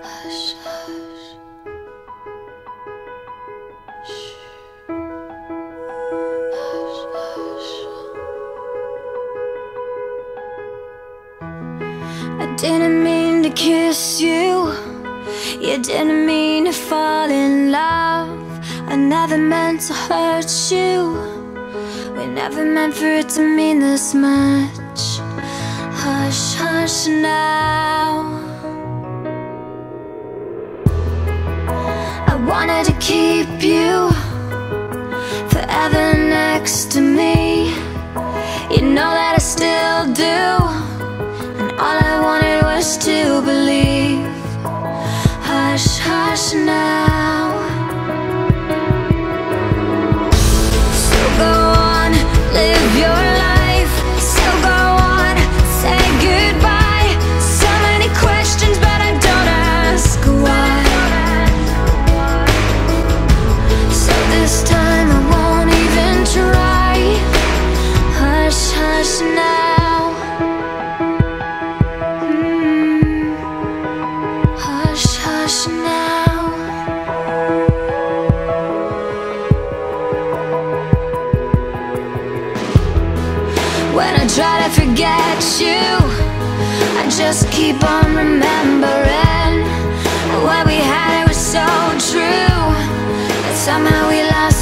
Hush, hush. Shh. Hush, hush. I didn't mean to kiss you. You didn't mean to fall in love. I never meant to hurt you. We never meant for it to mean this much. Hush, hush now. I wanted to keep you forever next to me. You know that I still do, and all I wanted was to believe. Hush, hush now. So go on, live your life. So go on, say goodbye. So many questions, but I don't ask why. So this time I won't even try. Hush, hush now. Hush, hush now. When I try to forget you, I just keep on remembering. What we had, it was so true, but somehow we lost